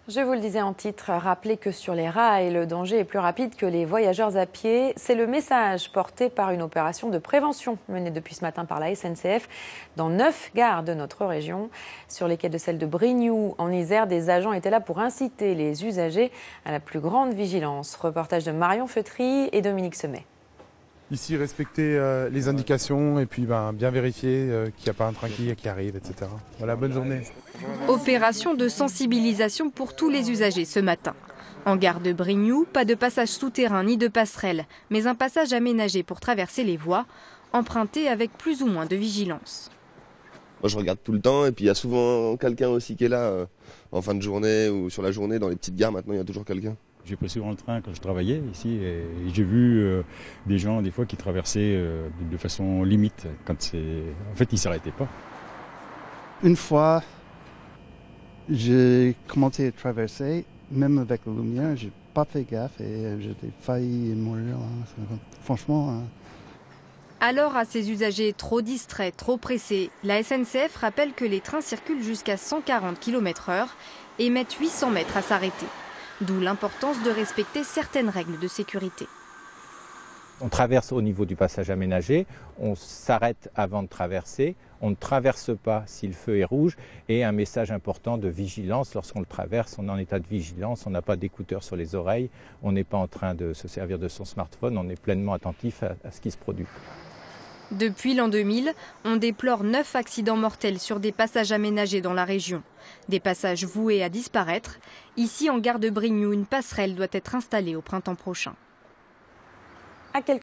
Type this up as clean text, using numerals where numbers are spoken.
Je vous le disais en titre, rappelez que sur les rails, le danger est plus rapide que les voyageurs à pied. C'est le message porté par une opération de prévention menée depuis ce matin par la SNCF dans 9 gares de notre région. Sur les quais de celle de Brignoux, en Isère, des agents étaient là pour inciter les usagers à la plus grande vigilance. Reportage de Marion Feutry et Dominique Semet. Ici, respecter les indications et puis bien vérifier qu'il n'y a pas un train qui arrive, etc. Voilà, bonne journée. Opération de sensibilisation pour tous les usagers ce matin. En gare de Brignoux, pas de passage souterrain ni de passerelle, mais un passage aménagé pour traverser les voies, emprunté avec plus ou moins de vigilance. Moi je regarde tout le temps et puis il y a souvent quelqu'un aussi qui est là en fin de journée ou sur la journée dans les petites gares. Maintenant il y a toujours quelqu'un. J'ai pris souvent le train quand je travaillais ici et j'ai vu des gens des fois qui traversaient de façon limite. En fait, ils ne s'arrêtaient pas. Une fois, j'ai commencé à traverser, même avec la lumière, j'ai pas fait gaffe et j'ai failli mourir. Franchement. Alors à ces usagers trop distraits, trop pressés, la SNCF rappelle que les trains circulent jusqu'à 140 km/h et mettent 800 mètres à s'arrêter. D'où l'importance de respecter certaines règles de sécurité. On traverse au niveau du passage aménagé, on s'arrête avant de traverser, on ne traverse pas si le feu est rouge et un message important de vigilance. Lorsqu'on le traverse, on est en état de vigilance, on n'a pas d'écouteurs sur les oreilles, on n'est pas en train de se servir de son smartphone, on est pleinement attentif à ce qui se produit. Depuis l'an 2000, on déplore 9 accidents mortels sur des passages aménagés dans la région. Des passages voués à disparaître. Ici, en gare de Brignoux, une passerelle doit être installée au printemps prochain. À quelques